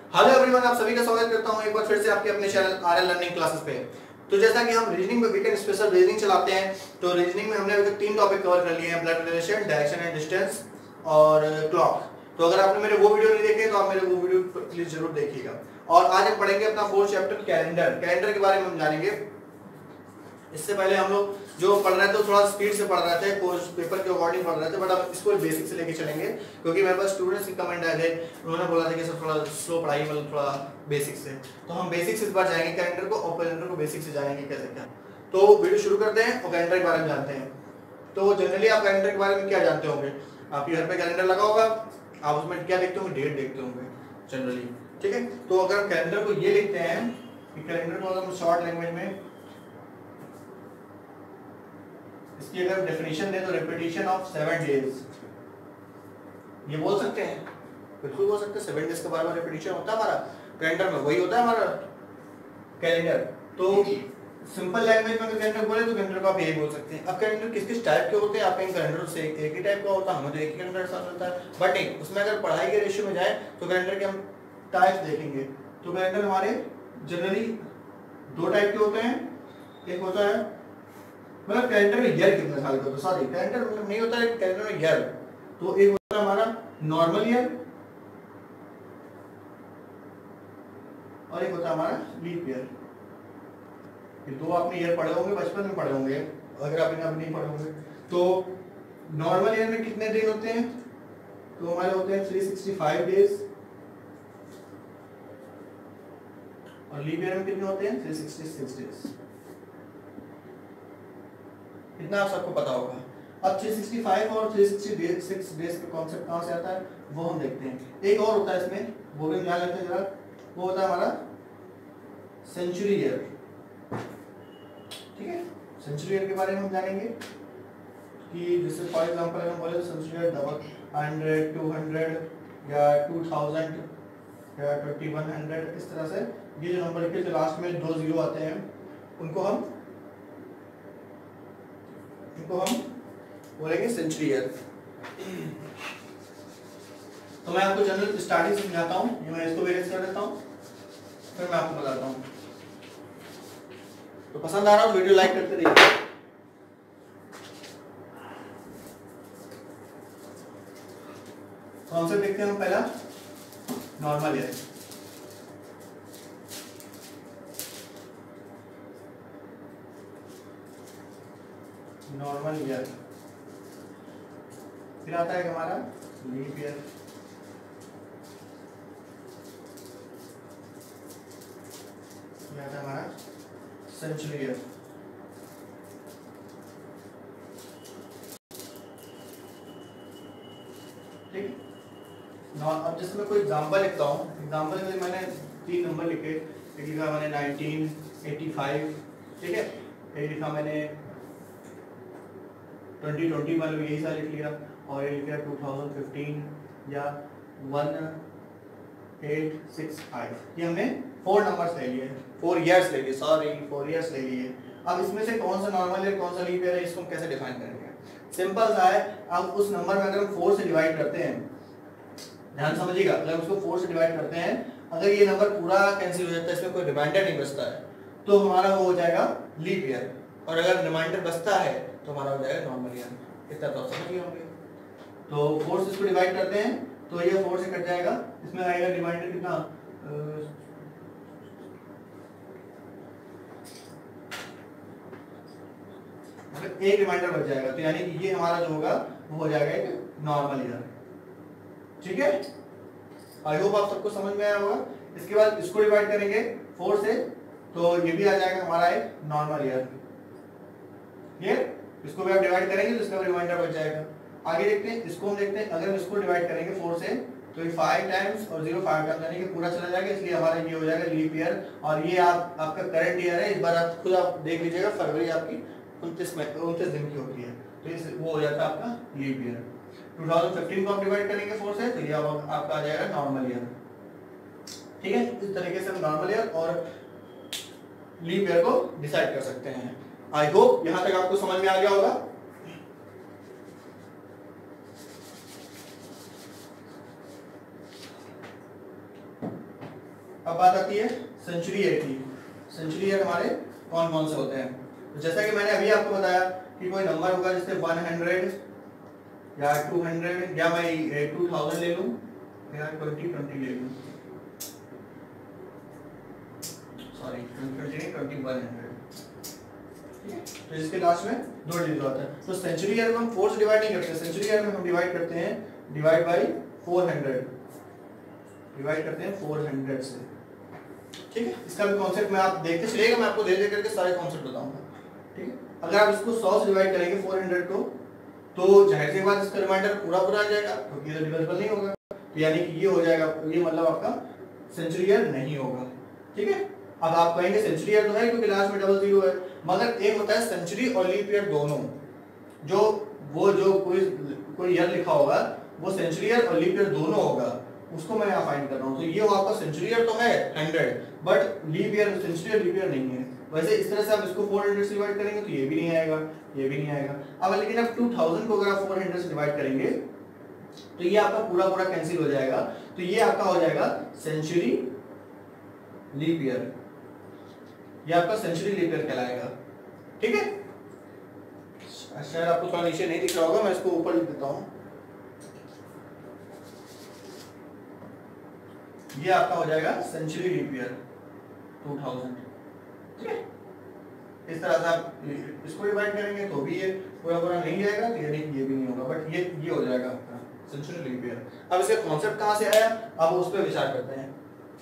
Hello everyone, आप सभी का स्वागत करता हूं एक बार फिर से आपके अपने चैनल आरएल लर्निंग क्लासेस पे। तो जैसा कि हम रीजनिंग में वीकेंड स्पेशल रीजनिंग चलाते हैं, तो रीजनिंग में हमने अभी तक 3 टॉपिक कवर कर लिए हैं, blood relation, direction and distance और क्लॉक। तो अगर आपने मेरे वो वीडियो नहीं देखे तो आप मेरे वो वीडियो प्लीज जरूर देखिएगा। और आज हम पढ़ेंगे अपना 4th चैप्टर कैलेंडर के बारे में हम जानेंगे। इससे पहले हम लोग जो पढ़ रहे थे तो थोड़ा स्पीड से पढ़ रहे थे, कोर्स पेपर के अकॉर्डिंग पढ़ रहे थे, बट अब इसको बेसिक से लेके चलेंगे क्योंकि मेरे पास स्टूडेंट्स के कमेंट आए थे, उन्होंने बोला था कि सर थोड़ा स्लो पढ़ाई, मतलब थोड़ा बेसिक से। तो हम बेसिक से इस बार जाएंगे कैलेंडर को, और कैलेंडर को बेसिक से जाएंगे कैसे क्या। तो वीडियो शुरू करते हैं और कैलेंडर के बारे में जानते हैं। तो जनरली आप कैलेंडर के बारे में क्या जानते होंगे? आपके घर पे कैलेंडर लगा होगा, आप उसमें क्या देखते होंगे? डेट देखते होंगे जनरली, ठीक है। तो अगर हम कैलेंडर को ये लिखते हैं कि कैलेंडर को अगर हम शॉर्ट लैंग्वेज में इसकी अगर डेफिनेशन दे तो रिपीटिशन ऑफ 7 डेज, ये बोल सकते हैं, बिल्कुल बोल सकते हैं। 7 डेज के बार बार रिपीटिशन होता है हमारा कैलेंडर में, वही होता है हमारा कैलेंडर। तो सिंपल लैंग्वेज में अगर कैलेंडर बोले तो कैलेंडर को आप यही बोल सकते हैं। अब कैलेंडर किस किस टाइप के होते हैं? आपके कैलेंडर से एक ही टाइप का होता है, हमें तो एक ही कैलेंडर साथ मिलता है, बट नहीं, उसमें अगर पढ़ाई के रेशियो में जाए तो कैलेंडर के हम टाइप्स देखेंगे। तो कैलेंडर हमारे जनरली 2 टाइप के होते हैं। एक होता है, मतलब कैलेंडर में ईयर कितने साल का होता है, सॉरी कैलेंडर मतलब नहीं होता है, कैलेंडर में ईयर। तो एक होता है हमारा नॉर्मल ईयर और एक होता है हमारा लीप ईयर। ये 2 आपने ईयर पढ़े होंगे, बचपन में पढ़े होंगे, अगर आप इन्हें नहीं पढ़े होंगे। तो नॉर्मल ईयर में कितने दिन होते हैं? तो हमारे होते हैं 365 डेज, और लीप ईयर में कितने होते हैं? 366 डेज। इतना आप सबको पता होगा। अब 365 और 366 डेज का कॉन्सेप्ट कहां से आता है वो हम देखते हैं। एक और होता है इसमें, वो भी ध्यान रखते हैं जरा, वो होता है हमारा सेंचुरी ईयर, ठीक है। सेंचुरी ईयर के बारे में हम जानेंगे कि जैसे फॉर एग्जांपल अगर हम बोले तो सेंचुरी ईयर 100, 200 या 2000 या 2100, इस तरह से ये जो नंबर लिखे जो लास्ट में 2 जीरो आते हैं उनको हम बोलेंगे सेंचुरी ईयर। तो मैं आपको जनरल स्टार्टिंग से समझाता हूँ, ये मैं इसको वेरिएट कर देता हूँ, फिर मैं आपको बताता हूँ। तो पसंद आ रहा हो वीडियो लाइक करते रहिए। कौन से देखते हैं हम? पहला नॉर्मल ईयर। नॉर्मल ईयर, फिर आता है हमारा लीप ईयर, ये आता है हमारा सेंचुरी ईयर, ठीक। अब जैसे मैं कोई एग्जांपल लिखता हूँ, एग्जांपल के लिए मैंने 3 नंबर लिखे। एक लिखा मैंने 1985, ठीक है। एक लिखा मैंने 2020, मतलब यही साल लिख लिया, और ये लिख लिया 2015 या 1865। ये हमने 4 नंबर्स ले लिए, 4 इयर्स ले लिए, सॉरी 4 इयर्स ले लिए। अब इसमें से कौन सा नॉर्मल ईयर कौन सा लीप ईयर है, इसको हम कैसे डिफाइन करेंगे? सिंपल सा है। अब उस नंबर में अगर हम 4 से डिवाइड करते हैं, ध्यान समझिएगा, अगर उसको 4 से डिवाइड करते हैं, अगर ये नंबर पूरा कैंसिल हो जाता है, इसमें कोई रिमाइंडर नहीं बचता है, तो हमारा वो हो जाएगा लीप ईयर। और अगर रिमाइंडर बचता है तो हमारा हो जाएगा नॉर्मल ईयर। इतना तो समझ गए होंगे। तो 4 से इसको डिवाइड करते हैं तो ये 4 से कट जाएगा, इसमें आएगा रिमाइंडर कितना, एक रिमाइंडर बच जाएगा, तो यानी कि ये हमारा जो होगा वो हो जाएगा एक नॉर्मल ईयर, ठीक है। आई होप आप सबको समझ में आया होगा। इसके बाद इसको डिवाइड करेंगे 4 से, तो ये भी आ जाएगा हमारा एक नॉर्मल ईयर। ये इसको भी आप डिवाइड करेंगे तो इसका रिमाइंडर बच जाएगा। आगे देखते हैं, इसको हम देखते हैं, अगर इसको डिवाइड करेंगे 4 से तो ये 5 टाइम्स और 0 5 टाइम्स, यानी कि पूरा चला जाएगा, इसलिए हमारा ये हो जाएगा लीप ईयर। और ये आपका करंट ईयर है, इस बार आप खुद आप देख लीजिएगा, फरवरी आपकी 29 दिन की होती है, तो वो हो जाता है आपका लीप ईयर। 2015 को आप डिवाइड करेंगे 4 से, तो ये आपका आ जाएगा नॉर्मल ईयर, ठीक है। इस तरीके से हम नॉर्मल ईयर और लीप ईयर को डिसाइड कर सकते हैं। आई होप यहां तक आपको समझ में आ गया होगा। अब बात आती है सेंचुरी ईयर की। सेंचुरी ईयर हमारे कौन कौन से होते हैं? तो जैसा कि मैंने अभी आपको बताया कि कोई नंबर होगा जैसे 100 या 200 या मैं 2000 ले लूं या 2020 ले लूं, सॉरी 2020 2100, तो इसके लास्ट में 2 डिजिट होता है। तो सेंचुरी ईयर में हम 4 से डिवाइड नहीं करते, सेंचुरी ईयर में हम डिवाइड करते हैं डिवाइड बाय 400, डिवाइड करते हैं 400 से। ठीक है, इसका भी कॉन्सेप्ट मैं आप देखते चलिएगा, मैं आपको धीरे धीरे करके सारे कॉन्सेप्ट बताऊंगा। ठीक है, अगर आप इसको 100 से डिवाइड करेंगे 400 को, तो जाहिर सी बात इसका रिमाइंडर पूरा पूरा आ जाएगा क्योंकि ये डिविजिबल नहीं होगा, तो यानी कि ये हो जाएगा, ये मतलब आपका सेंचुरी ईयर नहीं होगा। ठीक है, अब आप कहेंगे सेंचुरी ईयर तो है क्योंकि लास्ट में डबल जीरो है, मगर एक होता है सेंचुरी और लीप ईयर दोनों, जो कोई ईयर लिखा होगा वो सेंचुरी ईयर और लीप ईयर दोनों होगा, उसको मैं यहाँ फाइंड कर रहा हूँ। तो ये आपका सेंचुरी ईयर तो है 100, but leap year century year leap year नहीं है। वैसे इस तरह से आप इसको 400 से डिवाइड करेंगे तो ये भी नहीं आएगा, ये भी नहीं आएगा। अब लेकिन आप 2000 को अगर आप 400 से डिवाइड करेंगे तो ये आपका पूरा पूरा कैंसिल हो जाएगा, तो ये आपका हो जाएगा सेंचुरी लीप ईयर, ये आपका सेंचुरी लीप ईयर कहलाएगा। ठीक है, शायद आपको थोड़ा नीचे नहीं दिख रहा होगा, मैं इसको ऊपर लिख देता हूं। ये आपका हो जाएगा सेंचुरी लीप ईयर 2000। ठीक है, इस तरह से आप इसको डिवाइड करेंगे तो भी ये पूरा पूरा नहीं जाएगा, तो यानी ये भी नहीं होगा, बट ये हो जाएगा आपका सेंचुरी लीप ईयर। अब इसका कॉन्सेप्ट कहां से आया, अब उस पर विचार करते हैं।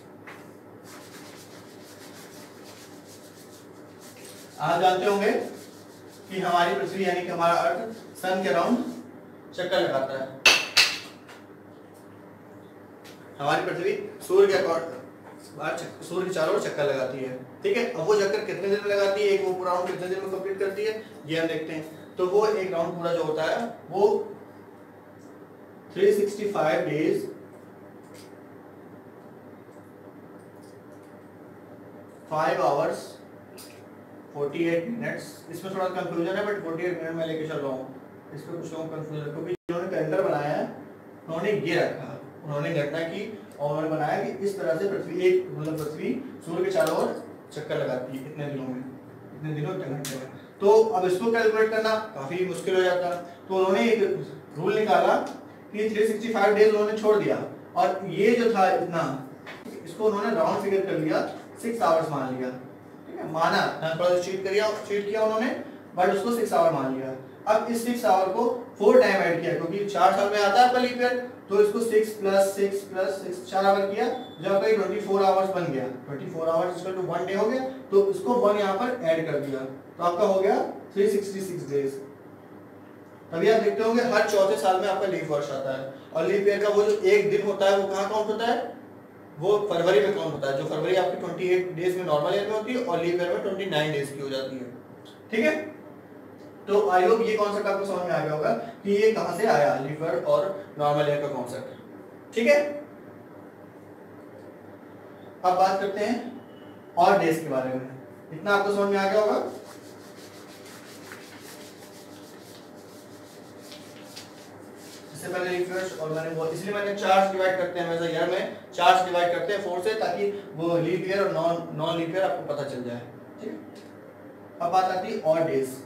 आप जानते होंगे कि हमारी पृथ्वी यानी कि हमारा अर्थ सन के अराउंड चक्कर लगाता है। हमारी पृथ्वी सूर्य के चारों ओर चक्कर लगाती है। ठीक है, अब वो चक्कर कितने दिन में लगाती है, एक वो पूरा राउंड कितने दिन में कंप्लीट करती है, ये हम देखते हैं। तो वो एक राउंड पूरा जो होता है वो 365 डेज 5 hours 48 मिनट्स। इसमें थोड़ा कंफ्यूजन है, बट 48 मिनट में लेके चल रहा हूँ, इसमें कुछ लोगों को कंफ्यूजन है क्योंकि जिन्होंने कैलेंडर बनाया है उन्होंने ये रखा, उन्होंने घटना की और उन्होंने बनाया कि इस तरह से पृथ्वी पृथ्वी सूर्य के चारों ओर चक्कर लगाती है इतने दिनों में, इतने दिनों घंटे में। तो अब इसको कैलकुलेट करना काफी मुश्किल हो जाता है, तो उन्होंने एक रूल निकाला कि 365 डेज उन्होंने छोड़ दिया, और ये जो था इतना, इसको उन्होंने राउंड फिगर कर लिया, 6 आवर्स मान लिया। ठीक है, माना थोड़ा सा चीट किया उन्होंने, बट उसको 6 आवर मान लिया। अब इस 6 आवर को 4 टाइम ऐड किया क्योंकि 4 साल में आता है आपका लीप ईयर, तो इसको 6 + 6 + 6 4 आवर किया, जब आपका 24 आवर्स बन गया, 24 आवर्स इक्वल टू 1 डे हो गया, तो इसको 1 यहाँ पर ऐड कर दिया, तो आपका हो गया 366 डेज। तभी आप देखते होंगे हर चौथे साल में आपका लीप वर्ष आता है, और लीप ईयर का वो जो एक दिन होता है वो कहाँ काउंट होता है, वो फरवरी में काउंट होता है। जो फरवरी आपकी 28 डेज में नॉर्मल ईयर में होती है और लीप ईयर में 29 डेज की हो जाती है। ठीक है, तो आई होप ये कॉन्सेप्ट आपको समझ में आ गया होगा कि ये कहां से आया, लीप ईयर और नॉर्मल ईयर का कॉन्सेप्ट। ठीक है, अब बात करते हैं और डेज के बारे में। इतना आपको समझ में आ गया होगा। इससे पहले लीप ईयर और मैंने वो इसलिए मैंने 4 से डिवाइड करते हैं, वैसे ईयर में 4 से डिवाइड करते हैं 4 से, ताकि वो लीप ईयर और नॉन लीप ईयर आपको पता चल जाए। ठीक है, अब बात आती है और डेज।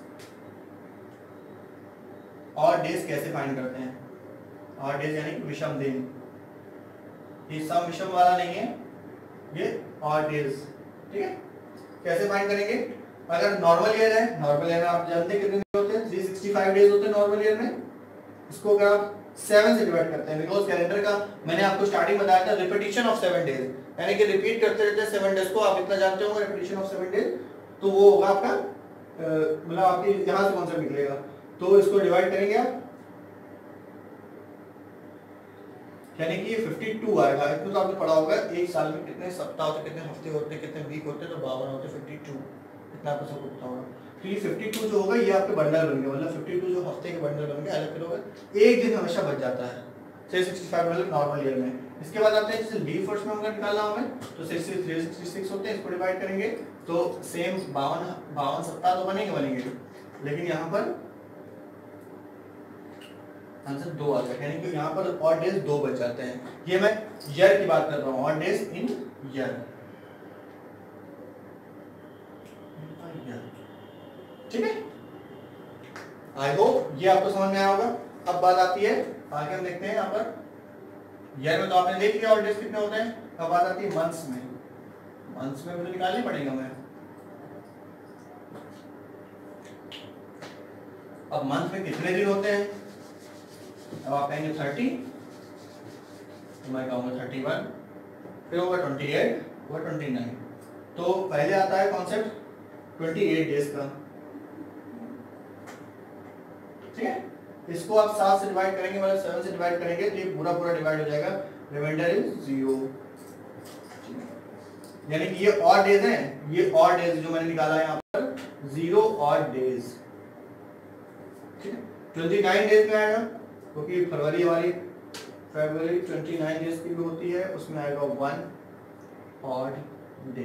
और डेज कैसे फाइंड करते हैं? और डेज यानी कि विषम दिन, ये सम विषम वाला नहीं है, ये और डेज। ठीक है, कैसे फाइंड करेंगे? अगर नॉर्मल ईयर है, नॉर्मल ईयर में आप जानते हैं कितने दिन होते हैं, 365 डेज होते हैं नॉर्मल ईयर में। इसको अगर आप 7 से डिवाइड करते हैं, बिकॉज कैलेंडर का मैंने आपको स्टार्टिंग बताया था रिपीटिशन ऑफ 7 डेज, यानी कि रिपीट करते रहते हैं 7 डेज को, आप इतना जानते होंगे रिपीटिशन ऑफ 7 डेज, तो वो होगा आपका मतलब आपके यहां से कॉन्सेप्ट निकलेगा। तो इसको डिवाइड करेंगे आप, यानी कि 52 आएगा। इतना तो आपने पढ़ा होगा एक साल में कितने सप्ताह होते, कितने हफ्ते होते, कितने वीक होते, तो 52 होते, 52 इतना आपको सब पता होगा। तो ये 52 जो होगा ये आपके बंडल बन गया, मतलब 52 जो हफ्ते के बंडल बन गए, अलग अलग होगा, एक दिन हमेशा बच जाता है 365 मतलब नॉर्मल ईयर में। इसके बाद आते हैं जैसे लीप वर्ष में अगर निकालना हमें तो 366 होते हैं, इसको डिवाइड करेंगे तो सेम 52 सप्ताह तो बनेंगे, लेकिन यहाँ पर आंसर 2 आ जाएगा, यानी कि यहाँ पर और डेज 2 बच जाते हैं। ये मैं ईयर की बात कर रहा हूँ, और डेज इन ईयर। ईयर। ठीक है, आई होप ये आपको समझ में आया होगा। अब बात आती है, आगे हम देखते हैं यहाँ पर ईयर में तो आपने देख लिया और डेज कितने होते हैं। अब बात आती है मंथ्स में। मंथ्स में मुझे निकालनी पड़ेगा मैं। अब मंथ में कितने दिन होते हैं, अब आप कहेंगे 30, तो मैं कहूँगा 31, फिर होगा 28, होगा 29। तो पहले आता है कॉन्सेप्ट 28 डेज का। ठीक है, इसको आप 7 से डिवाइड करेंगे, मतलब 7 से डिवाइड करेंगे तो ये पूरा पूरा डिवाइड हो जाएगा, रिमाइंडर इज 0। यानी कि ये ऑड डेज हैं, ये ऑड डेज जो मैंने निकाला है यहाँ पर 0 ऑड डेज। ठीक है, 29 डेज में आएगा क्योंकि फरवरी हमारी फरवरी 29 डेज की भी होती है, उसमें आएगा 1 ऑड डे।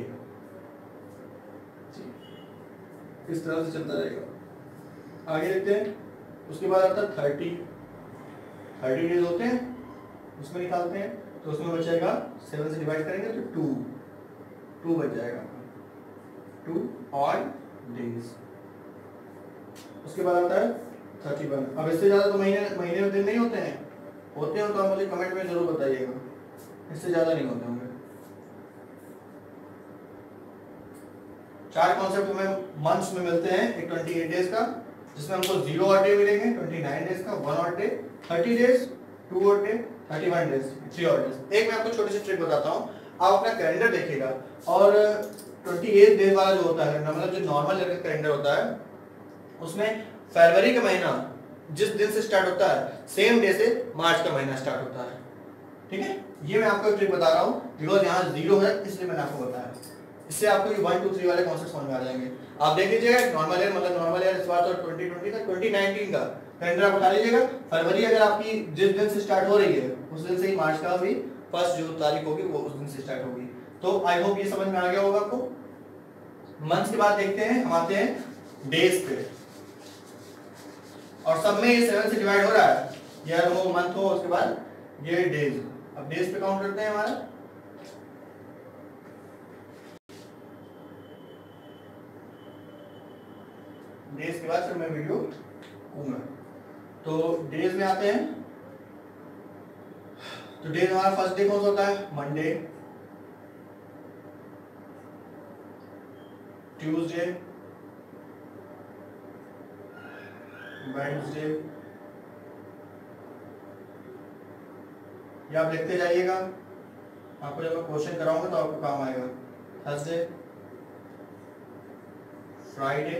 इस तरह से चलता रहेगा। आगे देखते हैं, उसके बाद आता है 30 डेज होते हैं, उसमें निकालते हैं तो उसमें बचेगा 7 से डिवाइड करेंगे तो 2 बच जाएगा, 2 ऑड डेज। उसके बाद आता है 31। अब इससे ज्यादा तो महीने में दिन नहीं होते हैं, होते हो तो आप मुझे कमेंट में जरूर बताइएगा, इससे ज्यादा नहीं होते होंगे। 4 कॉन्सेप्ट हमें मंथ्स में मिलते हैं, एक 28 डेज का जिसमें हमको 0 ऑड डे मिलेंगे, 29 डेज का 1 odd day, 30 days 2 odd day, 31 days 3 odd days. एक मैं आपको छोटी सी ट्रिक बताता हूँ, आप अपना कैलेंडर देखिएगा और 28 डेज वाला जो होता है, मतलब जो नॉर्मल कैलेंडर होता है, उसमें फरवरी का महीना जिस दिन से स्टार्ट होता है सेम डे से मार्च का महीना स्टार्ट होता है। ठीक है, ये मैं आपको एक ट्रिक बता रहा हूँ बिकॉज यहाँ 0 है इसलिए मैंने आपको बताया। इससे आपको ये 1 2 3 वाले कॉन्सेप्ट समझ में आ जाएंगे। आप देख लीजिएगा नॉर्मल ईयर, मतलब नॉर्मल ईयर इस बार तो 2020 का 2019 का कैलेंडर आप उठा लीजिएगा। फरवरी अगर आपकी जिस दिन से स्टार्ट हो रही है उस दिन से ही मार्च का भी फर्स्ट जो तारीख होगी वो उस दिन से स्टार्ट होगी। तो आई होप ये समझ में आ गया होगा आपको। मंथ्स के बाद देखते हैं, हम आते हैं डेज पे, और सब में ये 7 से डिवाइड हो रहा है, ईयर हो मंथ हो, उसके बाद ये डेज। अब डेज पे काउंट करते हैं हमारा, डेज के बाद फिर मैं वीडियो कहूंगा। तो डेज में आते हैं, तो डेज हमारा फर्स्ट डे कौन सा होता है, मंडे, ट्यूसडे, वेडनेसडे, ये आप लिखते जाइएगा, आपको जब मैं क्वेश्चन कराऊंगा तो आपको काम आएगा। थर्सडे, फ्राइडे,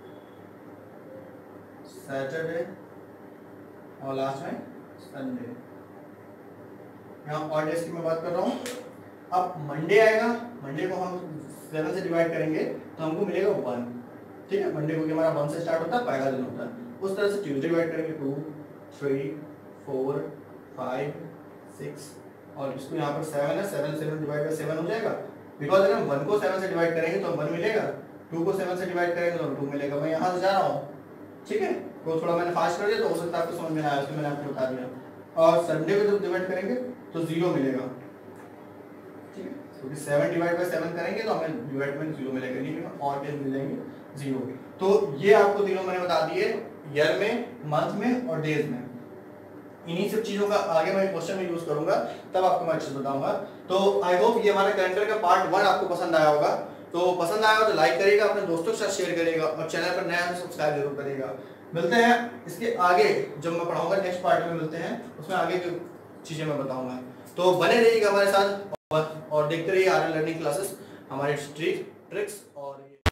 सैटरडे और लास्ट में संडे। यहाँ ऑड डेज की मैं बात कर रहा हूँ। अब मंडे आएगा, मंडे को हम 7 से डिवाइड करेंगे तो हमको मिलेगा 1। ठीक है, मंडे को हमारा 1 से स्टार्ट होता है, पहला दिन होता है। उस तरह से ट्यूसडे डिवाइड करेंगे 2 3 4 5 6 और इसको यहाँ पर 7 है, 7 डिवाइड बाय 7 हो जाएगा। बिकॉज अगर हम 1 को 7 से डिवाइड करेंगे तो 1 मिलेगा, 2 को 7 से डिवाइड करेंगे तो 2 मिलेगा। मैं यहाँ से जा रहा हूँ, ठीक है, तो थोड़ा मैंने फास्ट कर दिया तो हो सकता है आपको समझ में आया, इसलिए मैंने आपको बता दिया। और संडे को जब डिवाइड करेंगे तो 0 मिलेगा, ठीक है, क्योंकि 7 डिवाइड बाय 7 करेंगे तो हमें डिवाइड में 0 मिलेगा, नहीं और डेज मिल जाएंगे 0। तो ये आपको तीनों मैंने बता दिए, ईयर में, मंथ में और डेज में। इन्हीं सब चीजों का आगे मैं क्वेश्चन में यूज करूंगा, तब आपको मैं अच्छे से बताऊंगा। तो आई होप ये हमारे कैलेंडर का पार्ट 1 आपको पसंद आया होगा। तो पसंद आया तो लाइक करिएगा, अपने दोस्तों के साथ शेयर करिएगा और चैनल पर नया है तो सब्सक्राइब जरूर करिएगा। मिलते हैं इसके आगे, जब मैं पढ़ाऊंगा नेक्स्ट पार्ट में मिलते हैं, उसमें आगे की चीजें मैं बताऊंगा। तो बने रहिएगा हमारे साथ और देखते रहिए आरएल लर्निंग क्लासेस, हमारे ट्रिक्स और